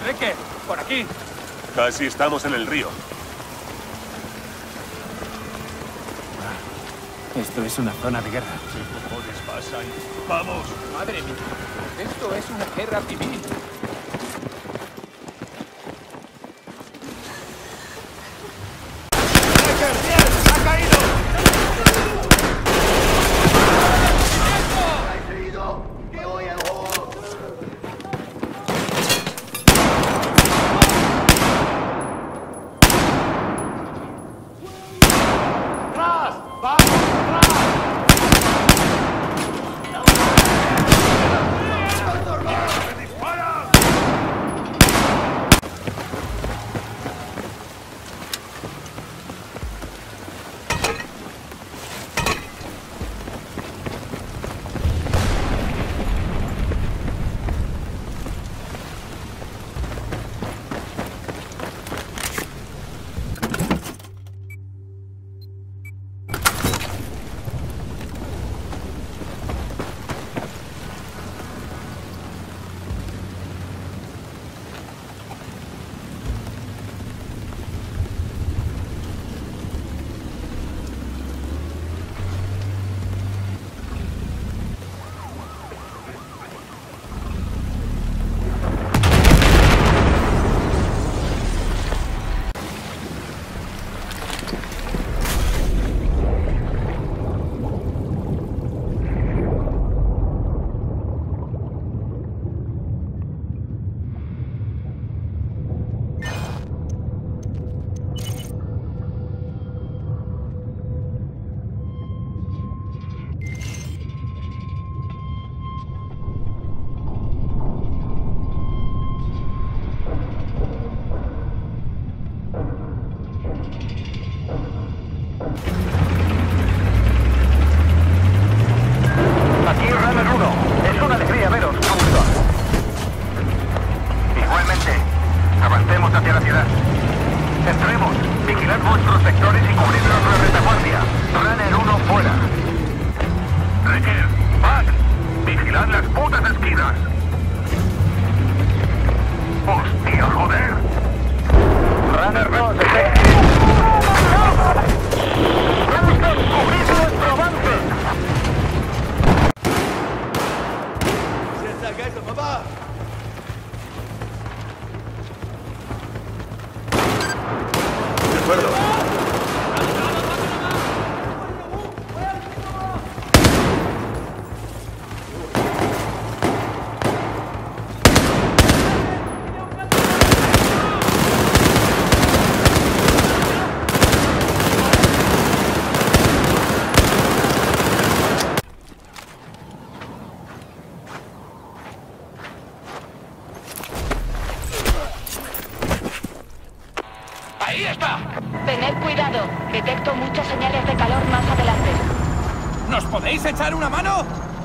Reque, por aquí. Casi estamos en el río. Esto es una zona de guerra. ¿Qué cojones pasa ahí? ¡Vamos! Madre mía, esto es una guerra civil. ¡Ha caído! Aquí Runner 1. Es una alegría veros, justo. Igualmente, avancemos hacia la ciudad. Entremos, vigilad vuestros sectores y cubridnos la retaguardia. Runner 1 fuera. Recker, Pac, vigilad las putas esquinas. ¡Hostia, joder! Runner 2, ¡cubrid nuestro avance! De acuerdo. ¡Ahí está! Tened cuidado. Detecto muchas señales de calor más adelante. ¿Nos podéis echar una mano?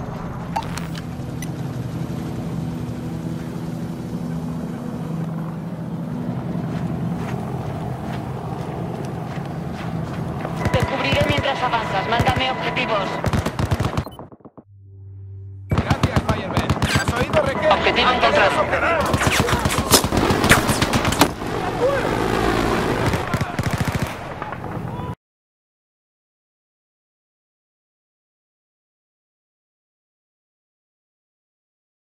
Te cubriré mientras avanzas. Mándame objetivos. Gracias, Fireman. ¿Has oído, Reque? Objetivo encontrado. ¡Manteneros operados!